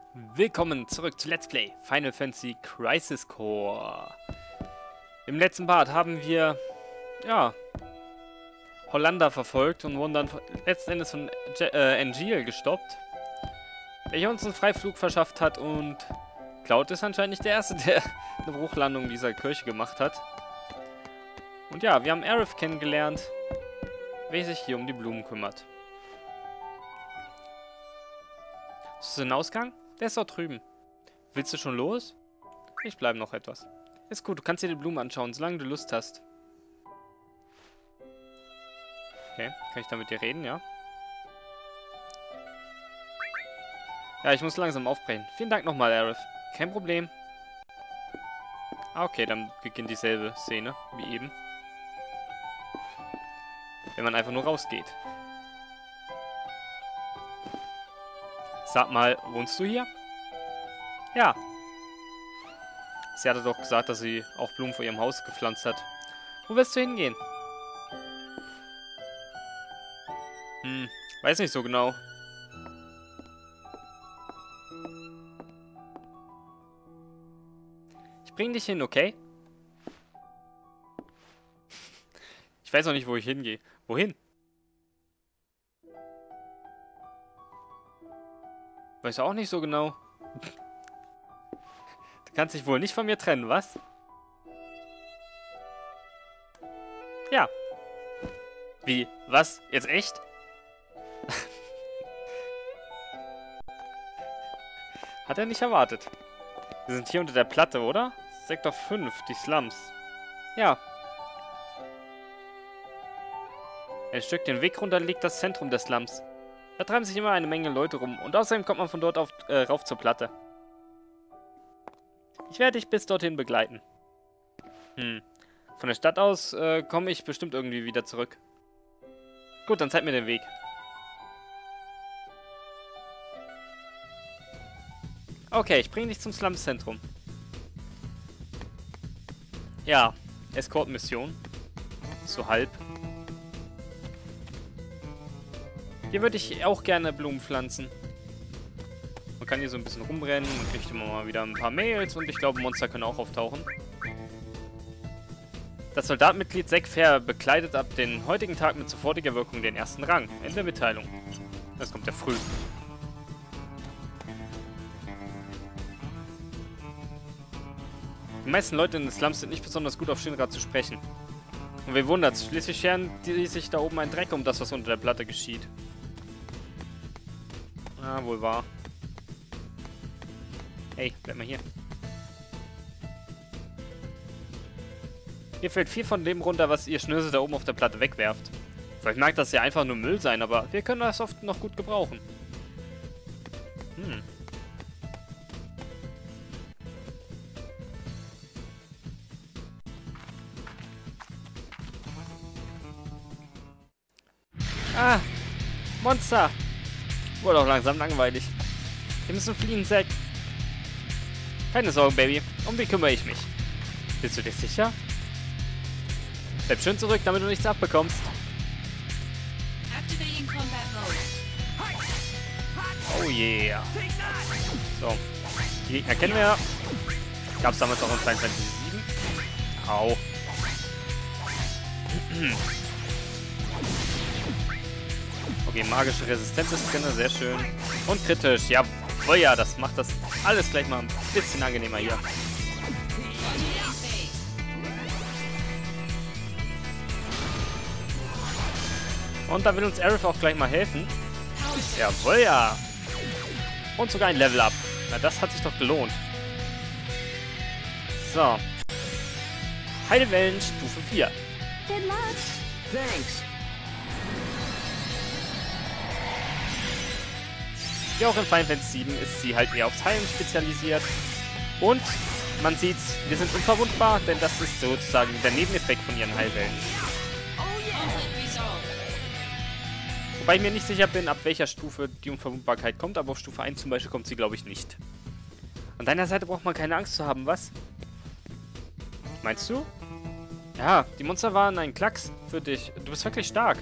Willkommen zurück zu Let's Play Final Fantasy Crisis Core. Im letzten Part haben wir, Hollander verfolgt und wurden dann letzten Endes von Angeal gestoppt, welcher uns einen Freiflug verschafft hat, und Cloud ist anscheinend nicht der Erste, der eine Bruchlandung dieser Kirche gemacht hat. Und ja, wir haben Aerith kennengelernt, welcher sich hier um die Blumen kümmert. Ist das ein Ausgang? Der ist dort drüben. Willst du schon los? Ich bleibe noch etwas. Ist gut, du kannst dir die Blumen anschauen, solange du Lust hast. Okay, kann ich da mit dir reden, ja? Ja, ich muss langsam aufbrechen. Vielen Dank nochmal, Aerith. Kein Problem. Ah, okay, dann beginnt dieselbe Szene wie eben. Wenn man einfach nur rausgeht. Sag mal, wohnst du hier? Ja. Sie hatte doch gesagt, dass sie auch Blumen vor ihrem Haus gepflanzt hat. Wo willst du hingehen? Weiß nicht so genau. Ich bring dich hin, okay? Ich weiß noch nicht, wo ich hingehe. Wohin? Weiß auch nicht so genau. Du kannst dich wohl nicht von mir trennen, was? Ja. Wie? Was? Jetzt echt? Hat er nicht erwartet. Wir sind hier unter der Platte, oder? Sektor 5, die Slums. Ja. Ein Stück den Weg runter liegt das Zentrum des Slums. Da treiben sich immer eine Menge Leute rum. Und außerdem kommt man von dort rauf zur Platte. Ich werde dich bis dorthin begleiten. Von der Stadt aus komme ich bestimmt irgendwie wieder zurück. Gut, dann zeig mir den Weg. Okay, ich bringe dich zum Slums-Zentrum. Ja, Escort-Mission. So halb. Hier würde ich auch gerne Blumen pflanzen. Man kann hier so ein bisschen rumrennen, man kriegt immer mal wieder ein paar Mails und ich glaube, Monster können auch auftauchen. Das Soldatmitglied Sekfer bekleidet ab dem heutigen Tag mit sofortiger Wirkung den ersten Rang. Ende Mitteilung. Das kommt ja früh. Die meisten Leute in den Slums sind nicht besonders gut auf Shinra zu sprechen. Und wen wundert's, schließlich scheren die sich da oben ein Dreck um das, was unter der Platte geschieht. Ah, wohl wahr. Hey, bleib mal hier. Hier fällt viel von dem runter, was ihr Schnösel da oben auf der Platte wegwerft. Vielleicht mag das ja einfach nur Müll sein, aber wir können das oft noch gut gebrauchen. Ah, Monster! Wurde auch langsam langweilig. Wir müssen fliehen, Zack. Keine Sorgen, Baby. Um die kümmere ich mich. Bist du dir sicher? Bleib schön zurück, damit du nichts abbekommst. Oh yeah. So. Die Gegner kennen wir ja. Gab es damals auch in Final Fantasy 7. Au. Okay, magische Resistenz ist drin, sehr schön. Und kritisch, jawohl, ja, das macht das alles gleich mal ein bisschen angenehmer hier. Und da will uns Aerith auch gleich mal helfen. Jawohl, ja. Und sogar ein Level Up. Na, das hat sich doch gelohnt. So. Heilwellen Stufe 4. Good luck. Thanks. Wie auch in Final Fantasy 7 ist sie halt eher aufs Heilen spezialisiert. Und man sieht's, wir sind unverwundbar, denn das ist sozusagen der Nebeneffekt von ihren Heilwellen. Wobei ich mir nicht sicher bin, ab welcher Stufe die Unverwundbarkeit kommt, aber auf Stufe 1 zum Beispiel kommt sie, glaube ich, nicht. An deiner Seite braucht man keine Angst zu haben, was? Meinst du? Ja, die Monster waren ein Klacks für dich. Du bist wirklich stark.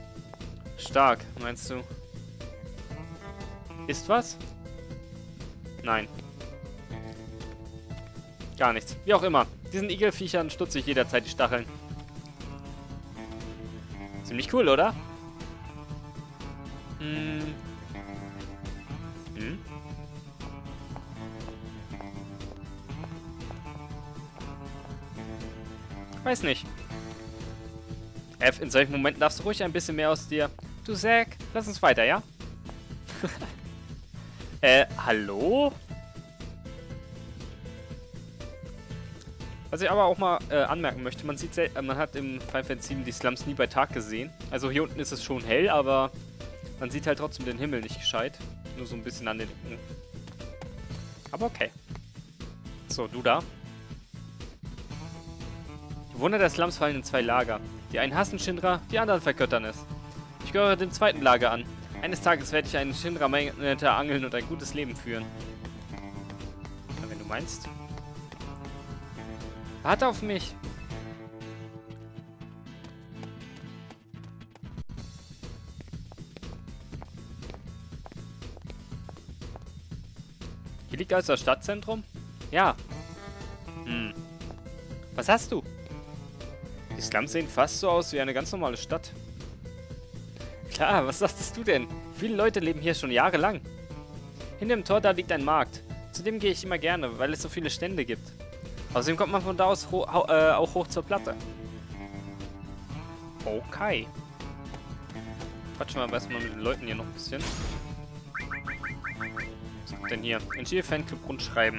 Stark, meinst du? Ist was? Nein. Gar nichts. Wie auch immer. Diesen Igelviechern stutze ich jederzeit die Stacheln. Ziemlich cool, oder? Hm. Hm. Weiß nicht. F, in solchen Momenten darfst du ruhig ein bisschen mehr aus dir. Du Zack, lass uns weiter, ja? Hallo? Was ich aber auch mal anmerken möchte, man hat im Final Fantasy VII die Slums nie bei Tag gesehen. Also hier unten ist es schon hell, aber man sieht halt trotzdem den Himmel nicht gescheit. Nur so ein bisschen an den Ecken. Aber okay. So, du da. Die Bewohner der Slums fallen in zwei Lager. Die einen hassen Shinra, die anderen vergöttern es. Ich gehöre dem zweiten Lager an. Eines Tages werde ich einen Shinra-Manager angeln und ein gutes Leben führen. Ja, wenn du meinst. Warte auf mich. Hier liegt also das Stadtzentrum? Ja. Hm. Was hast du? Die Slums sehen fast so aus wie eine ganz normale Stadt. Klar, was sagtest du denn? Viele Leute leben hier schon jahrelang. Hinter dem Tor da liegt ein Markt. Zudem gehe ich immer gerne, weil es so viele Stände gibt. Außerdem kommt man von da aus auch hoch zur Platte. Okay. Quatschen wir aber erstmal mit den Leuten hier noch ein bisschen. Was kommt denn hier? NG Fanclub rundschreiben.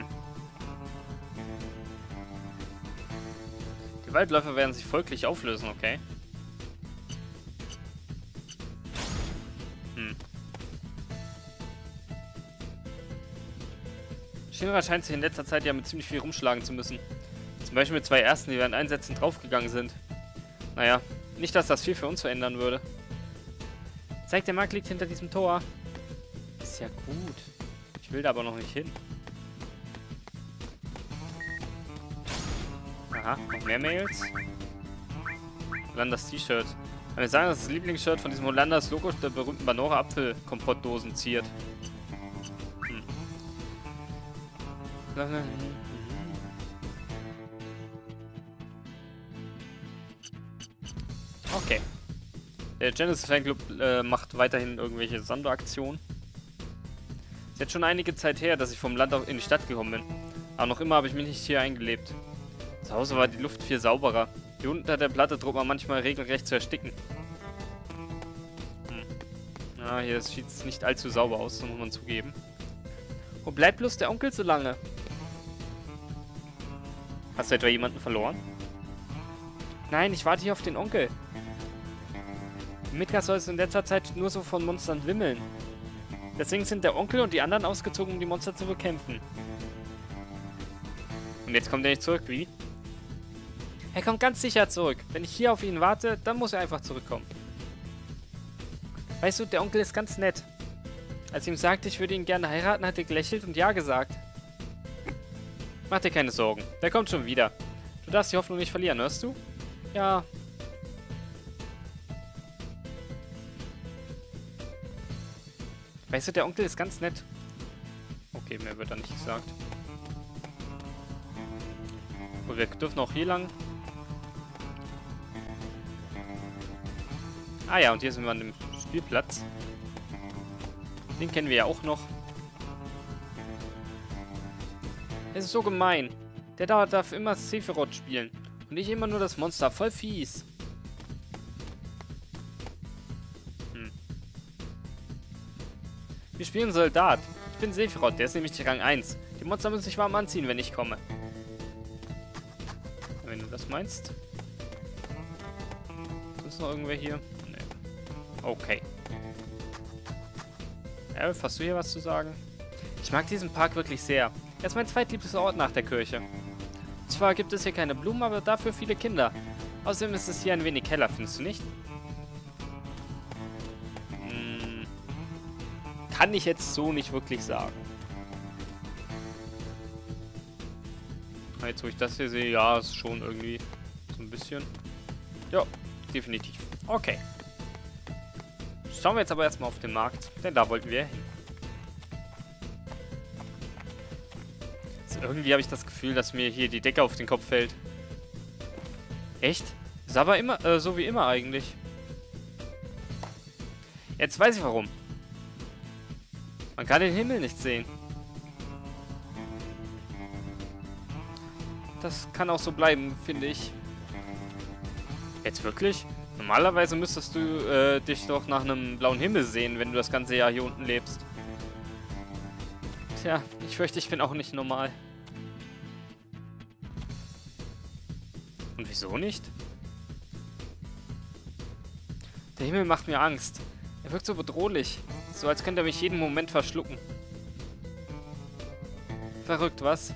Die Waldläufer werden sich folglich auflösen, okay? Shinra scheint sich in letzter Zeit ja mit ziemlich viel rumschlagen zu müssen. Zum Beispiel mit zwei Ersten, die während Einsätzen draufgegangen sind. Naja, nicht, dass das viel für uns verändern würde. Zeigt, der Markt liegt hinter diesem Tor. Ist ja gut. Ich will da aber noch nicht hin. Aha, noch mehr Mails. Hollanders T-Shirt. Kann ich sagen, dass das Lieblingsshirt von diesem Hollanders Logo der berühmten Banora Apfelkompott-Dosen ziert. Okay. Der Genesis Fanclub macht weiterhin irgendwelche Sonderaktionen. Es ist jetzt schon einige Zeit her, dass ich vom Land in die Stadt gekommen bin. Aber noch immer habe ich mich nicht hier eingelebt. Zu Hause war die Luft viel sauberer. Hier unter der Platte droht man manchmal regelrecht zu ersticken. Ja, hier sieht es nicht allzu sauber aus, so muss man zugeben. Wo bleibt bloß der Onkel so lange? Hast du etwa jemanden verloren? Nein, ich warte hier auf den Onkel. In Midgar soll es in letzter Zeit nur so von Monstern wimmeln. Deswegen sind der Onkel und die anderen ausgezogen, um die Monster zu bekämpfen. Und jetzt kommt er nicht zurück, wie? Er kommt ganz sicher zurück. Wenn ich hier auf ihn warte, dann muss er einfach zurückkommen. Weißt du, der Onkel ist ganz nett. Als ich ihm sagte, ich würde ihn gerne heiraten, hat er gelächelt und ja gesagt. Mach dir keine Sorgen. Der kommt schon wieder. Du darfst die Hoffnung nicht verlieren, hörst du? Ja. Weißt du, der Onkel ist ganz nett. Okay, mehr wird da nicht gesagt. Und wir dürfen auch hier lang. Ah ja, und hier sind wir an dem Spielplatz. Den kennen wir ja auch noch. Es ist so gemein. Der da darf immer Sephiroth spielen. Und ich immer nur das Monster. Voll fies. Wir spielen Soldat. Ich bin Sephiroth. Der ist nämlich Rang 1. Die Monster müssen sich warm anziehen, wenn ich komme. Wenn du das meinst. Sonst noch irgendwer hier? Nee. Okay. Elf, hast du hier was zu sagen? Ich mag diesen Park wirklich sehr. Er ist mein zweitliebster Ort nach der Kirche. Zwar gibt es hier keine Blumen, aber dafür viele Kinder. Außerdem ist es hier ein wenig heller, findest du nicht? Kann ich jetzt so nicht wirklich sagen. Jetzt, wo ich das hier sehe, ja, ist schon irgendwie so ein bisschen. Ja, definitiv. Okay. Schauen wir jetzt aber erstmal auf den Markt, denn da wollten wir hin. Irgendwie habe ich das Gefühl, dass mir hier die Decke auf den Kopf fällt. Echt? Ist aber immer, so wie immer eigentlich. Jetzt weiß ich warum. Man kann den Himmel nicht sehen. Das kann auch so bleiben, finde ich. Jetzt wirklich? Normalerweise müsstest du dich doch nach einem blauen Himmel sehen, wenn du das ganze Jahr hier unten lebst. Tja, ich fürchte, ich bin auch nicht normal. Und wieso nicht? Der Himmel macht mir Angst. Er wirkt so bedrohlich. So als könnte er mich jeden Moment verschlucken. Verrückt, was?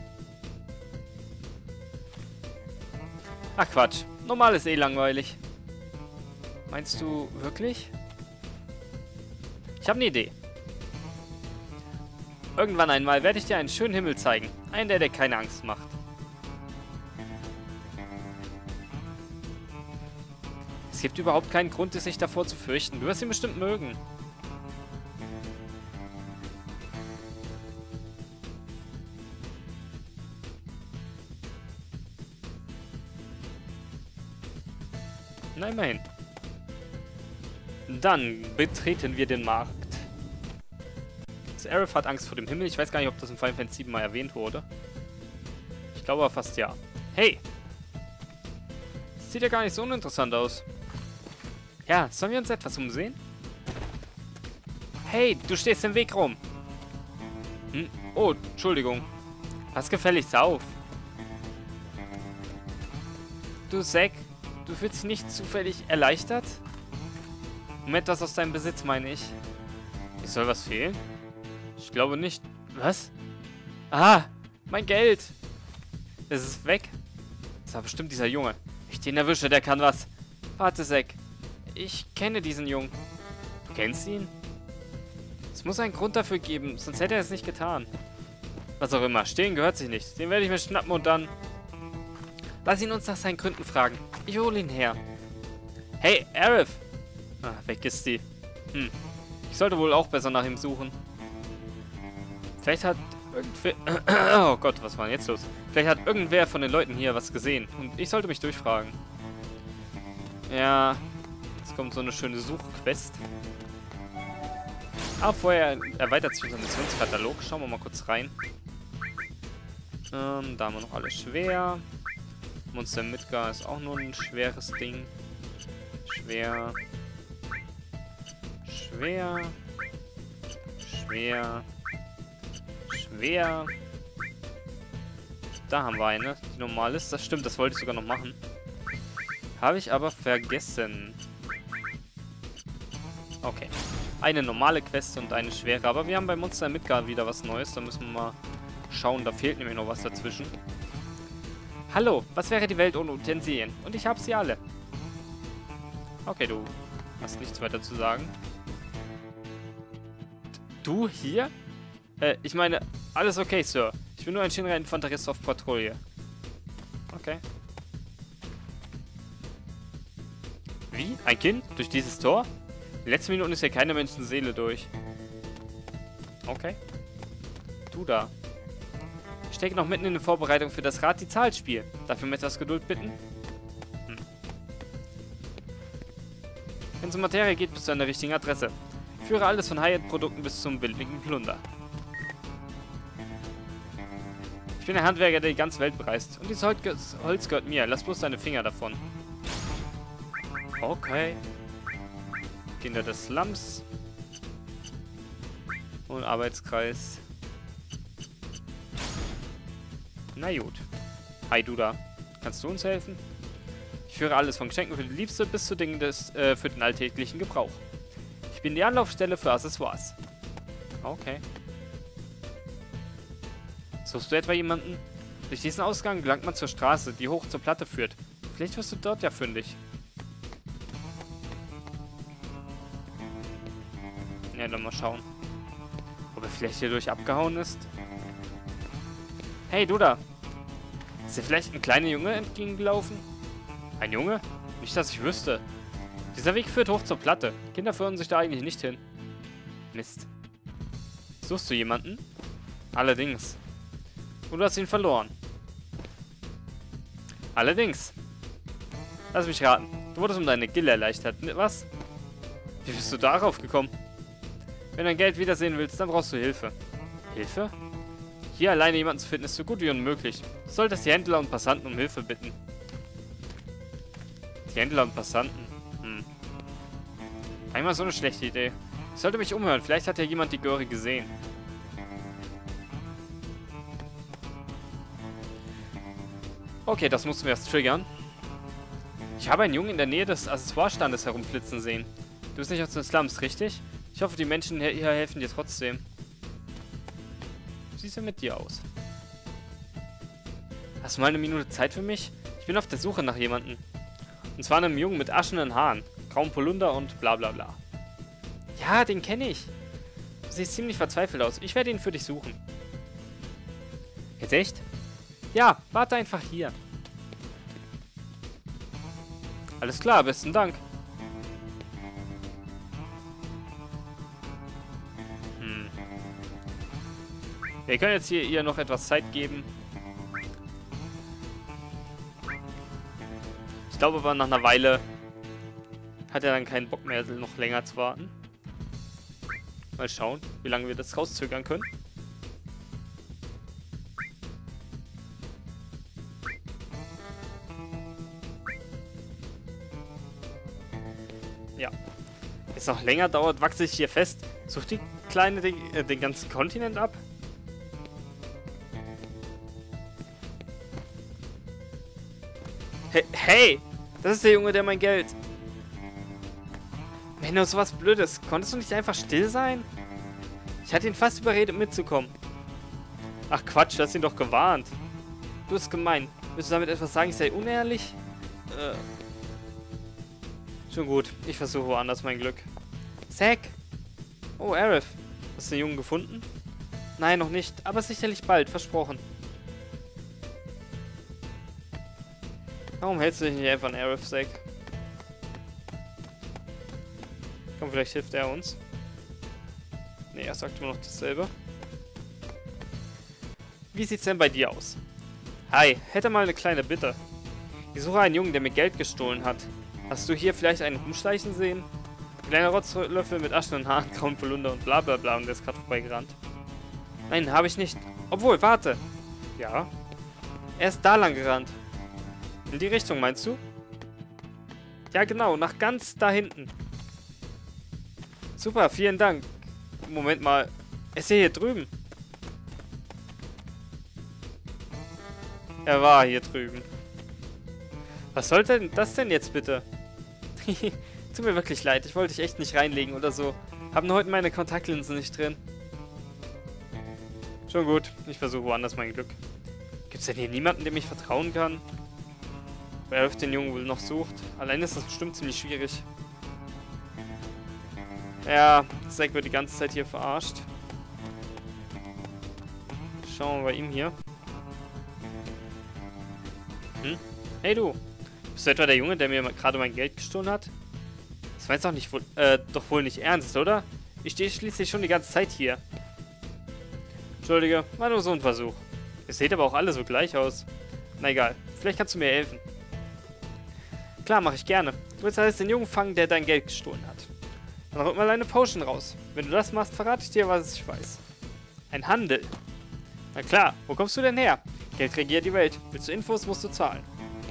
Ach Quatsch. Normal ist eh langweilig. Meinst du wirklich? Ich habe eine Idee. Irgendwann einmal werde ich dir einen schönen Himmel zeigen. Einen, der dir keine Angst macht. Es gibt überhaupt keinen Grund, sich davor zu fürchten. Du wirst ihn bestimmt mögen. Na, immerhin. Dann betreten wir den Markt. Aerith hat Angst vor dem Himmel. Ich weiß gar nicht, ob das in Final Fantasy 7 mal erwähnt wurde. Ich glaube aber fast ja. Hey! Das sieht ja gar nicht so uninteressant aus. Ja, sollen wir uns etwas umsehen? Hey, du stehst im Weg rum. Hm? Oh, Entschuldigung. Pass gefälligst auf. Du Zack, du fühlst dich nicht zufällig erleichtert? Um etwas aus deinem Besitz, meine ich. Ich soll was fehlen? Ich glaube nicht. Was? Ah, mein Geld. Es ist weg. Das war bestimmt dieser Junge. Wenn ich den erwische, der kann was. Warte, Zack. Ich kenne diesen Jungen. Du kennst ihn? Es muss einen Grund dafür geben, sonst hätte er es nicht getan. Was auch immer. Stehlen gehört sich nicht. Den werde ich mir schnappen und dann... Lass ihn uns nach seinen Gründen fragen. Ich hole ihn her. Hey, Aerith. Ah, weg ist die. Ich sollte wohl auch besser nach ihm suchen. Vielleicht hat irgendwer... Oh Gott, was war denn jetzt los? Vielleicht hat irgendwer von den Leuten hier was gesehen. Und ich sollte mich durchfragen. Ja, jetzt kommt so eine schöne Suchquest. Aber vorher erweitert sich unser Missionskatalog. Schauen wir mal kurz rein. Da haben wir noch alles schwer. Monster Midgar ist auch nur ein schweres Ding. Schwer. Schwer. Schwer. Schwer. Da haben wir eine, die normal ist. Das stimmt, das wollte ich sogar noch machen. Habe ich aber vergessen. Okay. Eine normale Quest und eine schwere. Aber wir haben bei Monster Midgar wieder was Neues. Da müssen wir mal schauen. Da fehlt nämlich noch was dazwischen. Hallo, was wäre die Welt ohne Utensilien? Und ich habe sie alle. Okay, du hast nichts weiter zu sagen. Du hier? Ich meine, alles okay, Sir. Ich bin nur ein Shinra Infanterist auf Patrouille. Okay. Wie? Ein Kind? Durch dieses Tor? In den letzten Minuten ist hier keine Menschenseele durch. Okay. Du da. Ich stecke noch mitten in der Vorbereitung für das Rat die Zahlspiel. Darf ich um etwas Geduld bitten? Wenn es um Materie geht, bist du an der richtigen Adresse. Ich führe alles von High-End-Produkten bis zum billigen Plunder. Ich bin ein Handwerker, der die ganze Welt bereist. Und dieses Holz gehört mir. Lass bloß deine Finger davon. Okay. Kinder des Slums. Und Arbeitskreis. Na gut. Hi, du da. Kannst du uns helfen? Ich führe alles von Geschenken für die Liebste bis zu Dingen für den alltäglichen Gebrauch. Ich bin die Anlaufstelle für Accessoires. Okay. Suchst du etwa jemanden? Durch diesen Ausgang gelangt man zur Straße, die hoch zur Platte führt. Vielleicht wirst du dort ja fündig. Ja, dann mal schauen. Ob er vielleicht hier durch abgehauen ist. Hey, du da. Ist dir vielleicht ein kleiner Junge entgegengelaufen? Ein Junge? Nicht, dass ich wüsste. Dieser Weg führt hoch zur Platte. Kinder führen sich da eigentlich nicht hin. Mist. Suchst du jemanden? Allerdings. Und du hast ihn verloren. Allerdings. Lass mich raten. Du wurdest um deine Gil erleichtert. Was? Wie bist du darauf gekommen? Wenn du dein Geld wiedersehen willst, dann brauchst du Hilfe. Hilfe? Hier alleine jemanden zu finden, ist so gut wie unmöglich. Du solltest die Händler und Passanten um Hilfe bitten. Die Händler und Passanten? Einmal so eine schlechte Idee. Ich sollte mich umhören. Vielleicht hat ja jemand die Göre gesehen. Okay, das mussten wir erst triggern. Ich habe einen Jungen in der Nähe des Accessoirestandes herumflitzen sehen. Du bist nicht aus den Slums, richtig? Ich hoffe, die Menschen hier helfen dir trotzdem. Wie sieht es denn mit dir aus? Hast du mal eine Minute Zeit für mich? Ich bin auf der Suche nach jemandem. Und zwar einem Jungen mit aschenden Haaren, grauem Polunder und bla bla bla. Ja, den kenne ich. Du siehst ziemlich verzweifelt aus. Ich werde ihn für dich suchen. Jetzt echt? Ja, warte einfach hier. Alles klar, besten Dank. Wir können jetzt hier ihr noch etwas Zeit geben. Ich glaube aber nach einer Weile hat er dann keinen Bock mehr, noch länger zu warten. Mal schauen, wie lange wir das rauszögern können. Ja. Wenn es noch länger dauert, wachse ich hier fest. Sucht die Kleine den ganzen Kontinent ab? Hey! Das ist der Junge, der mein Geld... Menno, sowas Blödes. Konntest du nicht einfach still sein? Ich hatte ihn fast überredet, mitzukommen. Ach Quatsch, du hast ihn doch gewarnt. Du bist gemein. Willst du damit etwas sagen, ich sei unehrlich? Schon gut. Ich versuche woanders mein Glück. Zack! Oh, Aerith. Hast du den Jungen gefunden? Nein, noch nicht. Aber sicherlich bald. Versprochen. Warum hältst du dich nicht einfach an Aerith, Zack? Komm, vielleicht hilft er uns. Ne, er sagt immer noch dasselbe. Wie sieht's denn bei dir aus? Hi, hätte mal eine kleine Bitte. Ich suche einen Jungen, der mir Geld gestohlen hat. Hast du hier vielleicht einen rumschleichen sehen? Ein kleiner Rotzlöffel mit aschenden Haaren, grauen Polunder und bla bla bla und der ist gerade vorbeigerannt. Nein, habe ich nicht. Obwohl, warte. Ja? Er ist da lang gerannt. In die Richtung, meinst du? Ja, genau, nach ganz da hinten. Super, vielen Dank. Moment mal. Ist er hier drüben? Er war hier drüben. Was sollte denn das denn jetzt bitte? Tut mir wirklich leid, ich wollte dich echt nicht reinlegen oder so. Haben nur heute meine Kontaktlinsen nicht drin. Schon gut, ich versuche woanders mein Glück. Gibt's denn hier niemanden, dem ich vertrauen kann? Wer den Jungen wohl noch sucht? Allein ist das bestimmt ziemlich schwierig. Ja, Zack wird die ganze Zeit hier verarscht. Schauen wir bei ihm hier. Hey du, bist du etwa der Junge, der mir gerade mein Geld gestohlen hat? Das meinst du doch wohl nicht ernst, oder? Ich stehe schließlich schon die ganze Zeit hier. Entschuldige, war nur so ein Versuch. Ihr seht aber auch alle so gleich aus. Na egal, vielleicht kannst du mir helfen. Klar, mache ich gerne. Du willst alles den Jungen fangen, der dein Geld gestohlen hat. Dann rück mal eine Potion raus. Wenn du das machst, verrate ich dir, was ich weiß. Ein Handel. Na klar, wo kommst du denn her? Geld regiert die Welt. Willst du Infos, musst du zahlen.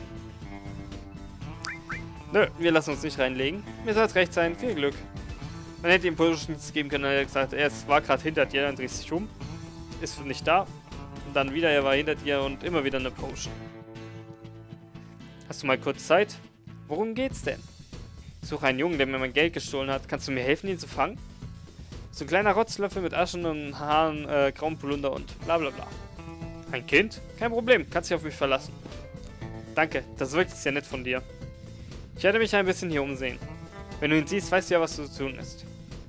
Nö, wir lassen uns nicht reinlegen. Mir soll es recht sein. Viel Glück. Man hätte ihm Potions geben können, er hat gesagt, er war gerade hinter dir, dann drehst dich um. Ist nicht da. Und dann wieder, er war hinter dir und immer wieder eine Potion. Hast du mal kurz Zeit? Worum geht's denn? Ich suche einen Jungen, der mir mein Geld gestohlen hat. Kannst du mir helfen, ihn zu fangen? So ein kleiner Rotzlöffel mit aschenden Haaren, grauem Polunder und bla bla bla. Ein Kind? Kein Problem, kannst dich auf mich verlassen. Danke, das wirkt sehr nett von dir. Ich werde mich ein bisschen hier umsehen. Wenn du ihn siehst, weißt du ja, was zu tun ist.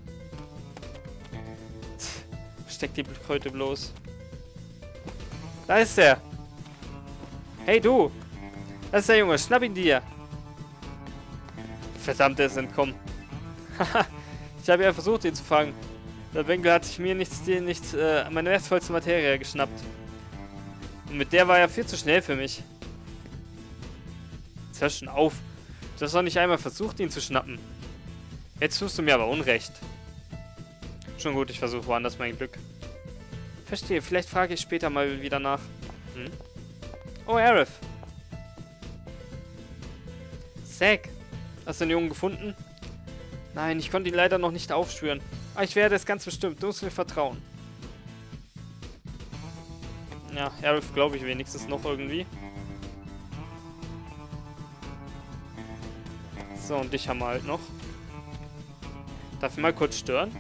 Versteck die Kröte bloß. Da ist er. Hey du. Das ist der Junge, schnapp ihn dir. Verdammt, er ist entkommen. Haha, ich habe ja versucht, ihn zu fangen. Der Winkel hat sich mir meine wertvollste Materie geschnappt. Und mit der war er viel zu schnell für mich. Jetzt hör schon auf. Du hast doch nicht einmal versucht, ihn zu schnappen. Jetzt tust du mir aber Unrecht. Schon gut, ich versuche woanders mein Glück. Verstehe, vielleicht frage ich später mal wieder nach. Hm? Oh, Aerith. Zack, hast du den Jungen gefunden? Nein, ich konnte ihn leider noch nicht aufspüren. Aber ich werde es ganz bestimmt. Du musst mir vertrauen. Ja, Aerith glaube ich wenigstens noch irgendwie. So, und dich haben wir halt noch. Darf ich mal kurz stören?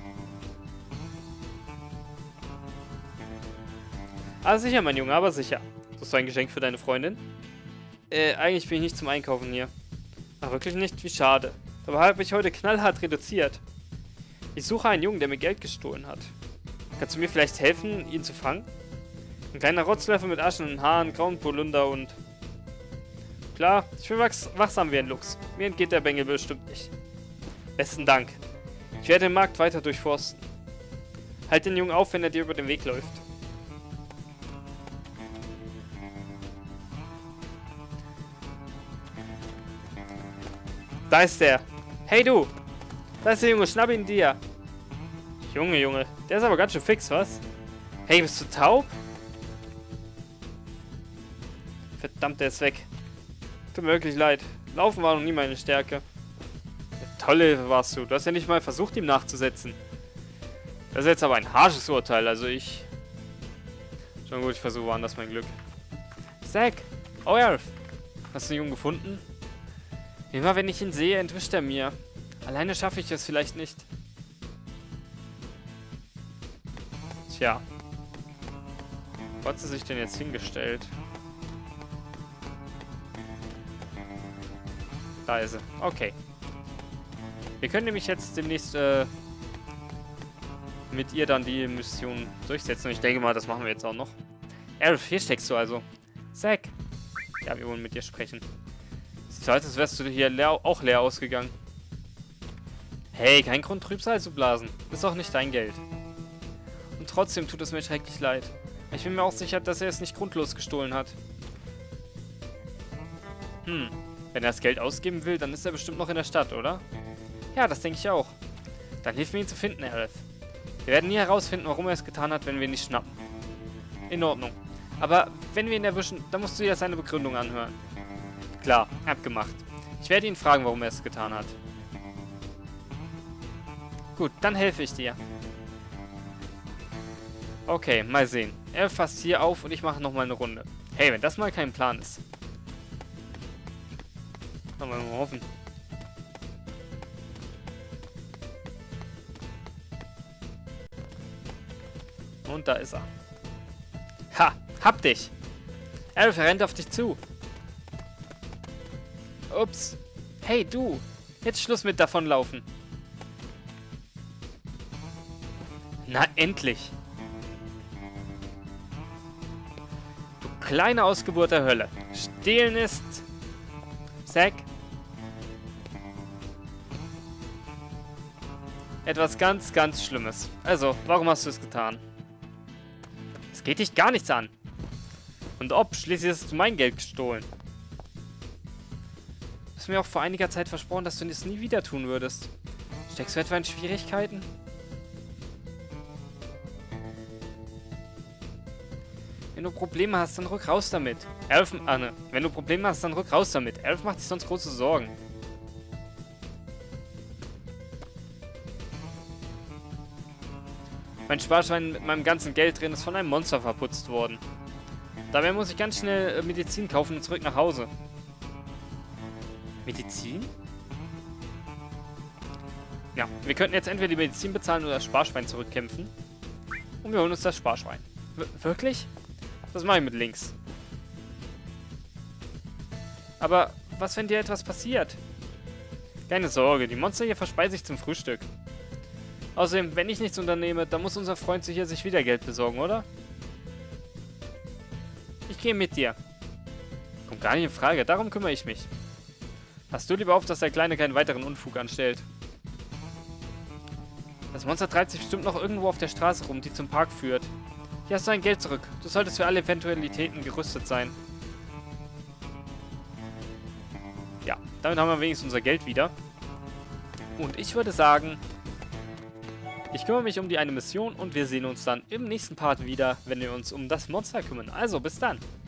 Ah, sicher, mein Junge, aber sicher. Das ist ein Geschenk für deine Freundin? Eigentlich bin ich nicht zum Einkaufen hier. Ach, wirklich nicht? Wie schade. Dabei habe ich heute knallhart reduziert. Ich suche einen Jungen, der mir Geld gestohlen hat. Kannst du mir vielleicht helfen, ihn zu fangen? Ein kleiner Rotzlöffel mit aschenden Haaren, grauen Polunder und... Klar, ich bin wachsam wie ein Luchs. Mir entgeht der Bengel bestimmt nicht. Besten Dank. Ich werde den Markt weiter durchforsten. Halt den Jungen auf, wenn er dir über den Weg läuft. Da ist der. Hey du! Da ist der Junge, schnapp ihn dir. Junge, Junge. Der ist aber ganz schön fix, was? Hey, bist du taub? Verdammt, der ist weg. Tut mir wirklich leid. Laufen war noch nie meine Stärke. Ja, tolle warst du. Du hast ja nicht mal versucht, ihm nachzusetzen. Das ist jetzt aber ein harsches Urteil. Also ich... Schon gut, ich versuche woanders mein Glück. Zack! Oh, Aerith. Hast du den Jungen gefunden? Immer wenn ich ihn sehe, entwischt er mir. Alleine schaffe ich es vielleicht nicht. Tja. Wo hat sie sich denn jetzt hingestellt? Da ist sie. Okay. Wir können nämlich jetzt demnächst mit ihr dann die Mission durchsetzen. Und ich denke mal, das machen wir jetzt auch noch. Aerith, hier steckst du also. Zack. Ja, wir wollen mit dir sprechen. Sieht so aus, als wärst du hier auch leer ausgegangen. Hey, kein Grund, Trübsal zu blasen. Ist auch nicht dein Geld. Und trotzdem tut es mir schrecklich leid. Ich bin mir auch sicher, dass er es nicht grundlos gestohlen hat. Wenn er das Geld ausgeben will, dann ist er bestimmt noch in der Stadt, oder? Ja, das denke ich auch. Dann hilf mir, ihn zu finden, Aerith. Wir werden nie herausfinden, warum er es getan hat, wenn wir ihn nicht schnappen. In Ordnung. Aber wenn wir ihn erwischen, dann musst du dir seine Begründung anhören. Klar, abgemacht. Ich werde ihn fragen, warum er es getan hat. Gut, dann helfe ich dir. Okay, mal sehen. Er fasst hier auf und ich mache nochmal eine Runde. Hey, wenn das mal kein Plan ist. Mal hoffen. Und da ist er. Ha! Hab dich! Aerith rennt auf dich zu. Ups. Hey, du! Jetzt Schluss mit davonlaufen. Na, endlich! Du kleine Ausgeburt der Hölle. Stehlen ist... Zack. Etwas ganz, ganz Schlimmes. Also, warum hast du es getan? Es geht dich gar nichts an. Und ob, schließlich hast du mein Geld gestohlen. Du hast mir auch vor einiger Zeit versprochen, dass du es nie wieder tun würdest. Steckst du etwa in Schwierigkeiten? Wenn du Probleme hast, dann rück raus damit. Aerith, ne. Wenn du Probleme hast, dann rück raus damit. Aerith macht sich sonst große Sorgen. Mein Sparschwein mit meinem ganzen Geld drin ist von einem Monster verputzt worden. Dabei muss ich ganz schnell Medizin kaufen und zurück nach Hause. Medizin? Ja, wir könnten jetzt entweder die Medizin bezahlen oder das Sparschwein zurückkämpfen. Und wir holen uns das Sparschwein. Wirklich? Das mache ich mit links. Aber was, wenn dir etwas passiert? Keine Sorge, die Monster hier verspeise ich zum Frühstück. Außerdem, wenn ich nichts unternehme, dann muss unser Freund sich wieder Geld besorgen, oder? Ich gehe mit dir. Kommt gar nicht in Frage, darum kümmere ich mich. Passt du lieber auf, dass der Kleine keinen weiteren Unfug anstellt. Das Monster treibt sich bestimmt noch irgendwo auf der Straße rum, die zum Park führt. Hier hast du dein Geld zurück. Du solltest für alle Eventualitäten gerüstet sein. Ja, damit haben wir wenigstens unser Geld wieder. Und ich würde sagen, ich kümmere mich um die eine Mission und wir sehen uns dann im nächsten Part wieder, wenn wir uns um das Monster kümmern. Also, bis dann.